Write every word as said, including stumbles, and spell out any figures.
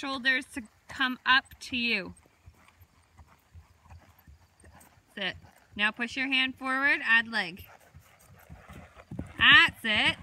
shoulders to come up to you. That's it. Now push your hand forward, add leg. That's it.